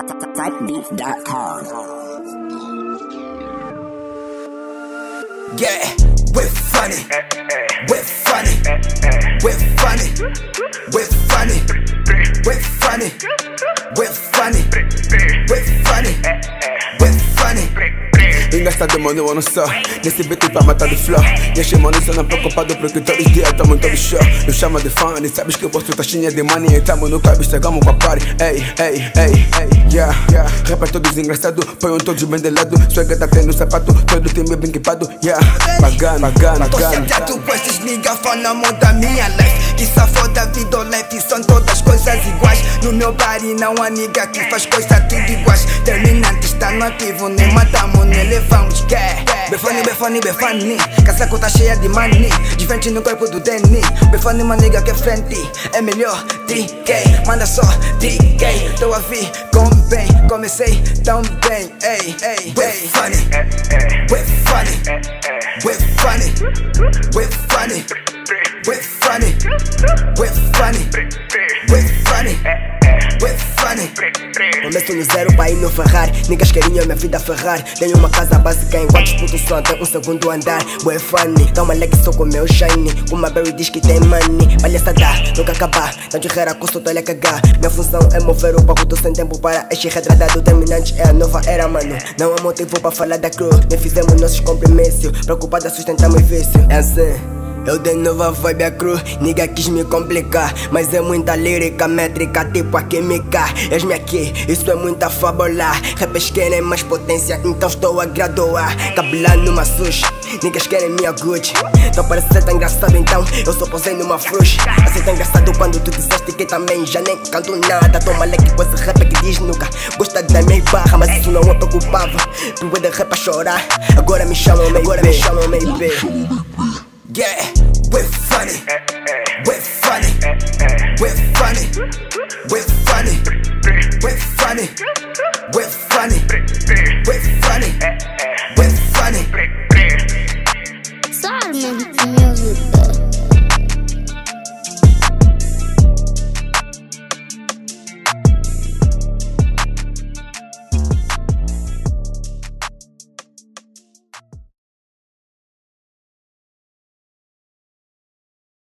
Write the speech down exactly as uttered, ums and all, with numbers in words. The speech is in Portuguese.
Typebeat dot com. Yeah, we're funny, we're funny, we're funny, we're funny, we're funny, we're funny, we're funny, we're funny. Engraçado, mano, eu não sou nesse beat pra matar de flow. E as mano, só não preocupado porque todos os dias tamo em todo show. Eu chamo de funny, sabes que eu posto taxinha de money. Entramos no club, chegamos com a party. Ei, ei, ei, ei, yeah, yeah. Rapa todos engraçado, põem todos bem de lado. Swagger tá tendo sapato, todo time bem equipado. Yeah, pagando, pagando, Tô pagando. sentado com esses niggas falando da minha life. Que se foda, vida ou life são todas coisas iguais. No meu body não há nigga que faz coisa tudo iguais. Terminant está no ativo, nem matamos, nem levamos. Yeah, befone, befone, befone. Casaco tá cheia de money. De frente no corpo do Danny. Befone uma nigga que é frente. É melhor D K, manda só D K. Tô a vir com bem, comecei tão bem. Ei, ei, we're funny, we're funny, we're funny, we're funny, we're funny, we're funny, we're funny, we're funny. Começo no zero pra ir no Ferrari. Niggas queriam minha vida ferrar. Tenho uma casa básica em quatro putos só tem um segundo andar. We're funny, dá uma leg só com meu shiny. Uma berry diz que tem money. Palhaçada, nunca acabar. Tanto rera custo, tô a cagar. Minha função é mover o barro, tô sem tempo para este retratado. Terminante é a nova era, mano. Não há motivo pra falar da crew. Nem fizemos nossos compromissos. Preocupada, sustentamos vício. É assim. Eu de novo a vibe a cru, nigga quis me complicar. Mas é muita lírica, métrica, tipo a química. És-me aqui, isso é muita fábula. Rappers querem mais potência, então estou a graduar. Cabelar numa sushi, niggas querem minha Gucci. Então parece ser tão engraçado, então eu só posei numa frush. Assim tão engraçado quando tu disseste que também já nem canto nada. Toma leque com esse rapper que diz nunca gosta da minha barra, mas isso não é preocupava. Pro de rap a chorar, agora me chamam maybe, agora me chamam maybe. Yeah, we're funny, we're funny, we're funny, we're funny, we're funny, we're funny,